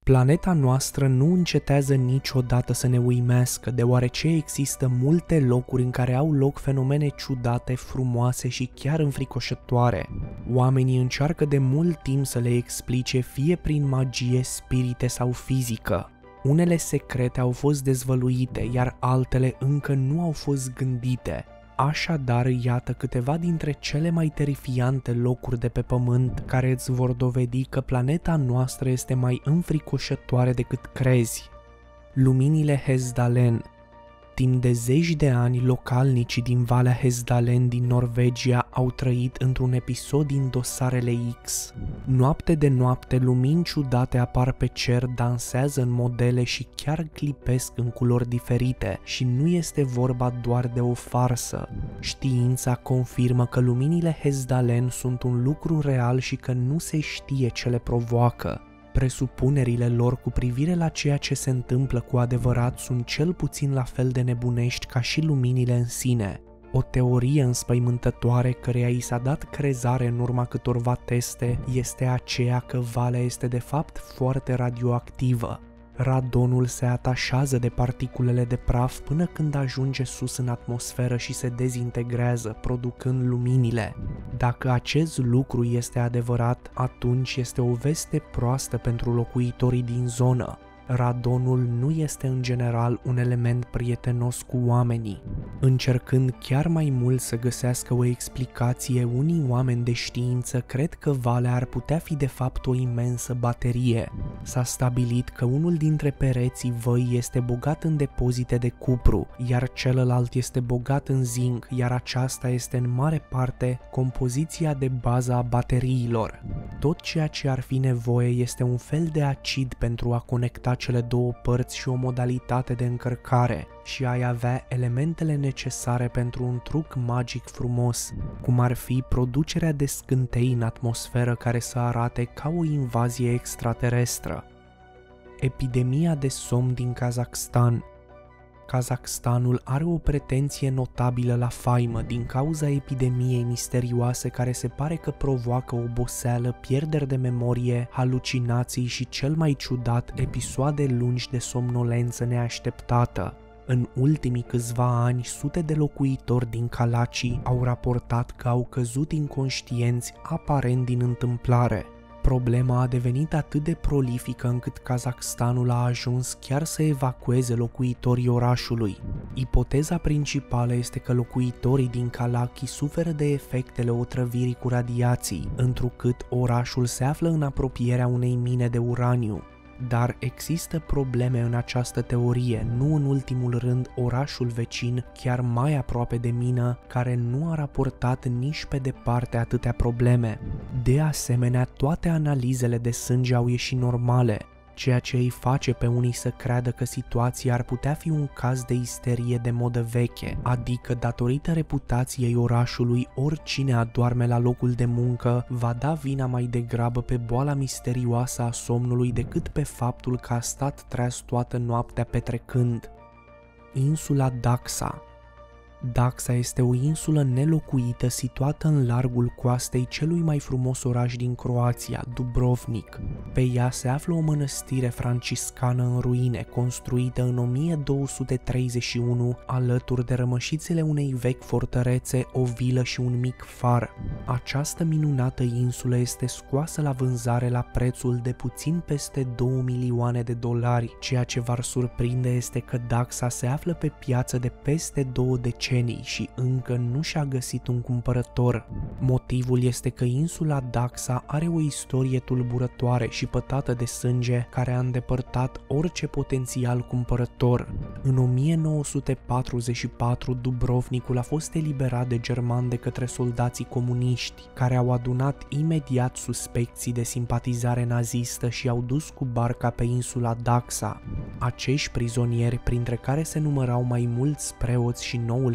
Planeta noastră nu încetează niciodată să ne uimească, deoarece există multe locuri în care au loc fenomene ciudate, frumoase și chiar înfricoșătoare. Oamenii încearcă de mult timp să le explice, fie prin magie, spirite sau fizică. Unele secrete au fost dezvăluite, iar altele încă nu au fost gândite. Așadar, iată câteva dintre cele mai terifiante locuri de pe pământ care îți vor dovedi că planeta noastră este mai înfricoșătoare decât crezi. Luminile Hesdalen. Timp de zeci de ani, localnicii din Valea Hesdalen din Norvegia au trăit într-un episod din Dosarele X. Noapte de noapte, lumini ciudate apar pe cer, dansează în modele și chiar clipesc în culori diferite și nu este vorba doar de o farsă. Știința confirmă că luminile Hesdalen sunt un lucru real și că nu se știe ce le provoacă. Presupunerile lor cu privire la ceea ce se întâmplă cu adevărat sunt cel puțin la fel de nebunești ca și luminile în sine. O teorie înspăimântătoare căreia i s-a dat crezare în urma câtorva teste este aceea că valea este de fapt foarte radioactivă. Radonul se atașează de particulele de praf până când ajunge sus în atmosferă și se dezintegrează, producând luminile. Dacă acest lucru este adevărat, atunci este o veste proastă pentru locuitorii din zonă. Radonul nu este în general un element prietenos cu oamenii. Încercând chiar mai mult să găsească o explicație, unii oameni de știință cred că valea ar putea fi de fapt o imensă baterie. S-a stabilit că unul dintre pereții văii este bogat în depozite de cupru, iar celălalt este bogat în zinc, iar aceasta este în mare parte compoziția de bază a bateriilor. Tot ceea ce ar fi nevoie este un fel de acid pentru a conecta cele două părți și o modalitate de încărcare și ai avea elementele necesare pentru un truc magic frumos, cum ar fi producerea de scântei în atmosferă care să arate ca o invazie extraterestră. Epidemia de somn din Kazakhstan. Kazakhstanul are o pretenție notabilă la faimă din cauza epidemiei misterioase care se pare că provoacă oboseală, pierderi de memorie, halucinații și cel mai ciudat, episoade lungi de somnolență neașteptată. În ultimii câțiva ani, sute de locuitori din Kalachi au raportat că au căzut inconștienți aparent din întâmplare. Problema a devenit atât de prolifică încât Kazakhstanul a ajuns chiar să evacueze locuitorii orașului. Ipoteza principală este că locuitorii din Kalachi suferă de efectele otrăvirii cu radiații, întrucât orașul se află în apropierea unei mine de uraniu. Dar există probleme în această teorie, nu în ultimul rând orașul vecin, chiar mai aproape de mină, care nu a raportat nici pe departe atâtea probleme. De asemenea, toate analizele de sânge au ieșit normale, ceea ce îi face pe unii să creadă că situația ar putea fi un caz de isterie de modă veche, adică datorită reputației orașului, oricine adorme la locul de muncă va da vina mai degrabă pe boala misterioasă a somnului decât pe faptul că a stat treaz toată noaptea petrecând. Insula Daxa. Daxa este o insulă nelocuită situată în largul coastei celui mai frumos oraș din Croația, Dubrovnik. Pe ea se află o mănăstire franciscană în ruine, construită în 1231, alături de rămășițele unei vechi fortărețe, o vilă și un mic far. Această minunată insulă este scoasă la vânzare la prețul de puțin peste 2 milioane de dolari. Ceea ce v-ar surprinde este că Daxa se află pe piață de peste 2 decenii și încă nu și-a găsit un cumpărător. Motivul este că insula Daxa are o istorie tulburătoare și pătată de sânge care a îndepărtat orice potențial cumpărător. În 1944, Dubrovnikul a fost eliberat de germani de către soldații comuniști, care au adunat imediat suspecții de simpatizare nazistă și au dus cu barca pe insula Daxa. Acești prizonieri, printre care se numărau mai mulți preoți și noul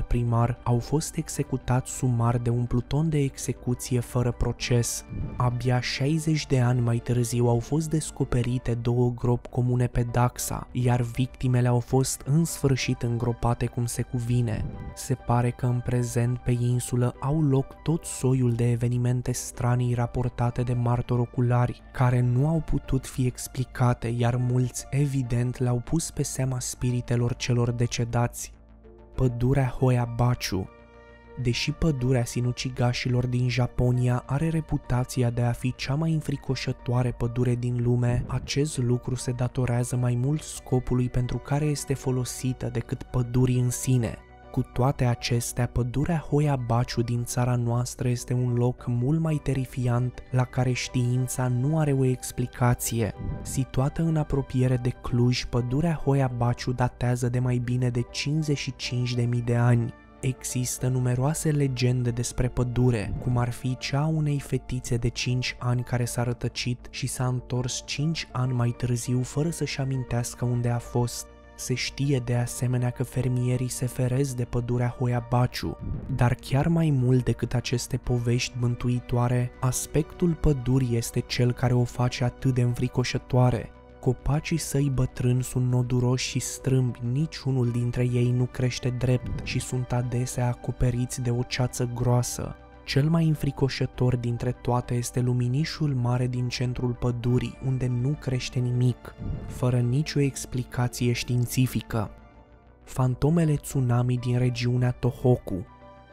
primar au fost executați sumar de un pluton de execuție fără proces. Abia 60 de ani mai târziu au fost descoperite 2 gropi comune pe Daxa, iar victimele au fost în sfârșit îngropate cum se cuvine. Se pare că în prezent pe insulă au loc tot soiul de evenimente stranii raportate de martori oculari, care nu au putut fi explicate, iar mulți evident le-au pus pe seama spiritelor celor decedați. Pădurea Hoia-Baciu. Deși pădurea sinucigașilor din Japonia are reputația de a fi cea mai înfricoșătoare pădure din lume, acest lucru se datorează mai mult scopului pentru care este folosită decât pădurii în sine. Cu toate acestea, pădurea Hoia-Baciu din țara noastră este un loc mult mai terifiant la care știința nu are o explicație. Situată în apropiere de Cluj, pădurea Hoia-Baciu datează de mai bine de 55.000 de ani. Există numeroase legende despre pădure, cum ar fi cea a unei fetițe de 5 ani care s-a rătăcit și s-a întors 5 ani mai târziu fără să-și amintească unde a fost. Se știe de asemenea că fermierii se feresc de pădurea Hoia-Baciu, dar chiar mai mult decât aceste povești mântuitoare, aspectul pădurii este cel care o face atât de înfricoșătoare. Copacii săi bătrâni sunt noduroși și strâmbi, niciunul dintre ei nu crește drept și sunt adesea acoperiți de o ceață groasă. Cel mai înfricoșător dintre toate este luminișul mare din centrul pădurii, unde nu crește nimic, fără nicio explicație științifică. Fantomele tsunami din regiunea Tohoku.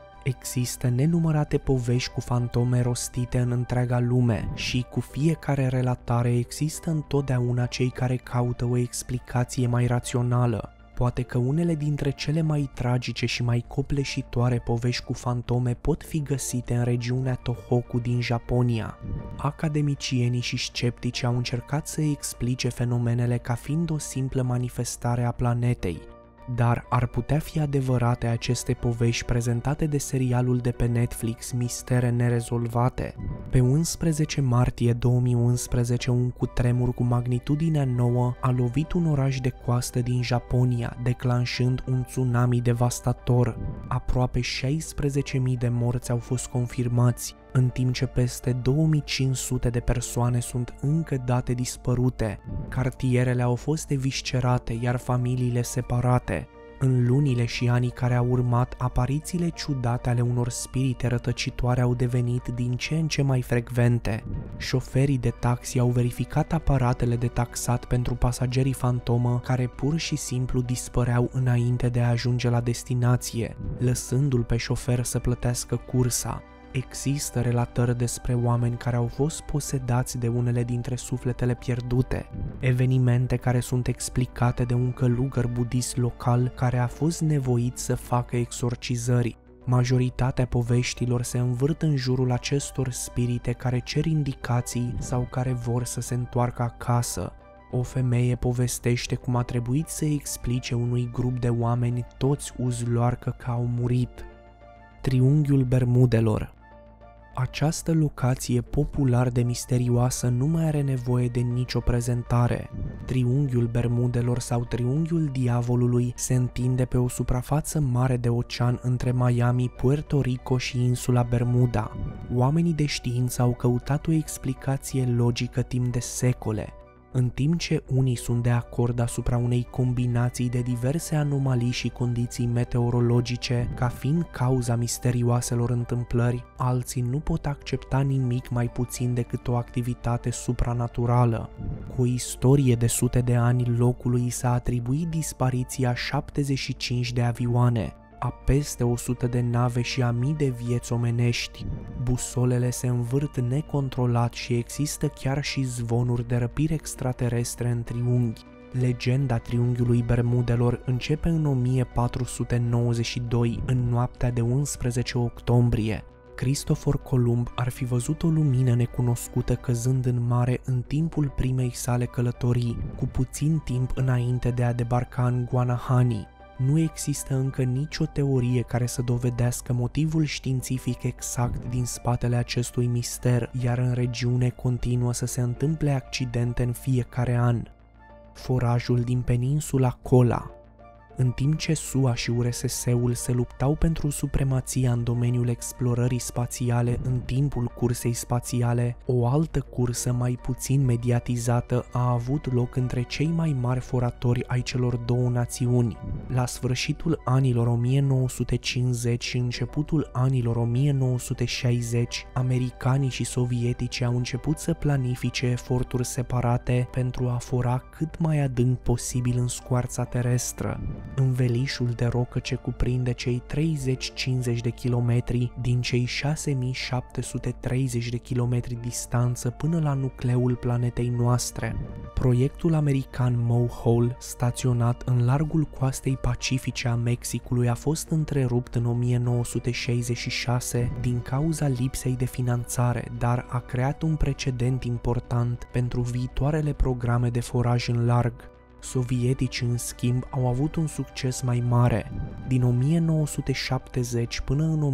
Există nenumărate povești cu fantome rostite în întreaga lume și cu fiecare relatare există întotdeauna cei care caută o explicație mai rațională. Poate că unele dintre cele mai tragice și mai copleșitoare povești cu fantome pot fi găsite în regiunea Tohoku din Japonia. Academicienii și sceptici au încercat să explice fenomenele ca fiind o simplă manifestare a planetei. Dar ar putea fi adevărate aceste povești prezentate de serialul de pe Netflix Mistere nerezolvate? Pe 11 martie 2011, un cutremur cu magnitudinea 9 a lovit un oraș de coastă din Japonia, declanșând un tsunami devastator. Aproape 16.000 de morți au fost confirmați, în timp ce peste 2500 de persoane sunt încă date dispărute. Cartierele au fost eviscerate, iar familiile separate. În lunile și anii care au urmat, aparițiile ciudate ale unor spirite rătăcitoare au devenit din ce în ce mai frecvente. Șoferii de taxi au verificat aparatele de taxat pentru pasagerii fantomă care pur și simplu dispăreau înainte de a ajunge la destinație, lăsându-l pe șofer să plătească cursa. Există relatări despre oameni care au fost posedați de unele dintre sufletele pierdute, evenimente care sunt explicate de un călugăr budist local care a fost nevoit să facă exorcizări. Majoritatea poveștilor se învârt în jurul acestor spirite care cer indicații sau care vor să se întoarcă acasă. O femeie povestește cum a trebuit să explice unui grup de oameni toți uzloarcă că au murit. Triunghiul Bermudelor. Această locație popular de misterioasă nu mai are nevoie de nicio prezentare. Triunghiul Bermudelor sau Triunghiul Diavolului se întinde pe o suprafață mare de ocean între Miami, Puerto Rico și insula Bermuda. Oamenii de știință au căutat o explicație logică timp de secole. În timp ce unii sunt de acord asupra unei combinații de diverse anomalii și condiții meteorologice ca fiind cauza misterioaselor întâmplări, alții nu pot accepta nimic mai puțin decât o activitate supranaturală. Cu o istorie de sute de ani, locului s-a atribuit dispariția 75 de avioane, a peste 100 de nave și a mii de vieți omenești. Busolele se învârt necontrolat și există chiar și zvonuri de răpiri extraterestre în triunghi. Legenda Triunghiului Bermudelor începe în 1492, în noaptea de 11 octombrie. Cristofor Columb ar fi văzut o lumină necunoscută căzând în mare în timpul primei sale călătorii, cu puțin timp înainte de a debarca în Guanahani. Nu există încă nicio teorie care să dovedească motivul științific exact din spatele acestui mister, iar în regiune continuă să se întâmple accidente în fiecare an. Forajul din peninsula Kola. În timp ce SUA și URSS-ul se luptau pentru supremația în domeniul explorării spațiale în timpul cursei spațiale, o altă cursă mai puțin mediatizată a avut loc între cei mai mari foratori ai celor două națiuni. La sfârșitul anilor 1950 și începutul anilor 1960, americanii și sovietici au început să planifice eforturi separate pentru a fora cât mai adânc posibil în scoarța terestră. Învelișul de rocă ce cuprinde cei 30-50 de kilometri din cei 6730 de kilometri distanță până la nucleul planetei noastre. Proiectul american Mohole, staționat în largul coastei pacifice a Mexicului, a fost întrerupt în 1966 din cauza lipsei de finanțare, dar a creat un precedent important pentru viitoarele programe de foraj în larg. Sovieticii, în schimb, au avut un succes mai mare. Din 1970 până în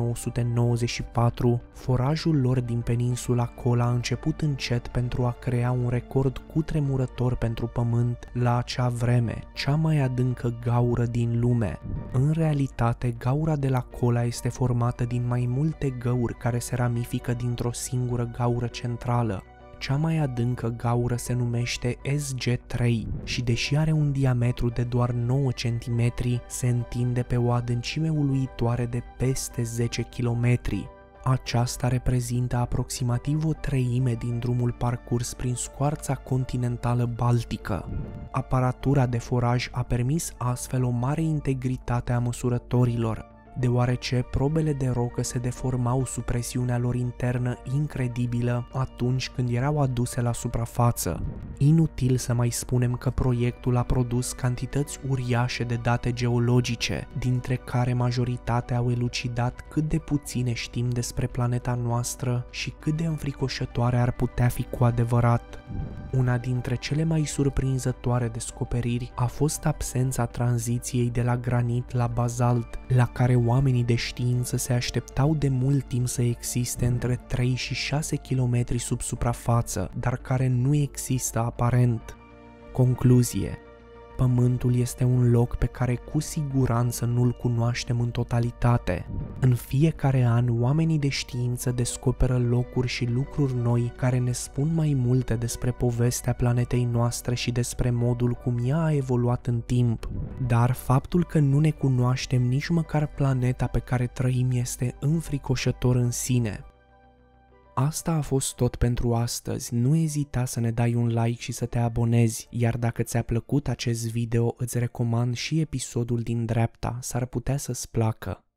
1994, forajul lor din peninsula Kola a început încet pentru a crea un record cutremurător pentru Pământ la acea vreme, cea mai adâncă gaură din lume. În realitate, gaura de la Kola este formată din mai multe găuri care se ramifică dintr-o singură gaură centrală. Cea mai adâncă gaură se numește SG3 și, deși are un diametru de doar 9 cm, se întinde pe o adâncime uluitoare de peste 10 km. Aceasta reprezintă aproximativ o treime din drumul parcurs prin scoarța continentală baltică. Aparatura de foraj a permis astfel o mare integritate a măsurătorilor, deoarece probele de rocă se deformau sub presiunea lor internă incredibilă atunci când erau aduse la suprafață. Inutil să mai spunem că proiectul a produs cantități uriașe de date geologice, dintre care majoritatea au elucidat cât de puține știm despre planeta noastră și cât de înfricoșătoare ar putea fi cu adevărat. Una dintre cele mai surprinzătoare descoperiri a fost absența tranziției de la granit la bazalt, la care oamenii de știință se așteptau de mult timp să existe între 3 și 6 km sub suprafață, dar care nu există aparent. Concluzie: Pământul este un loc pe care cu siguranță nu-l cunoaștem în totalitate. În fiecare an, oamenii de știință descoperă locuri și lucruri noi care ne spun mai multe despre povestea planetei noastre și despre modul cum ea a evoluat în timp. Dar faptul că nu ne cunoaștem nici măcar planeta pe care trăim este înfricoșător în sine. Asta a fost tot pentru astăzi. Nu ezita să ne dai un like și să te abonezi, iar dacă ți-a plăcut acest video, îți recomand și episodul din dreapta, s-ar putea să-ți placă.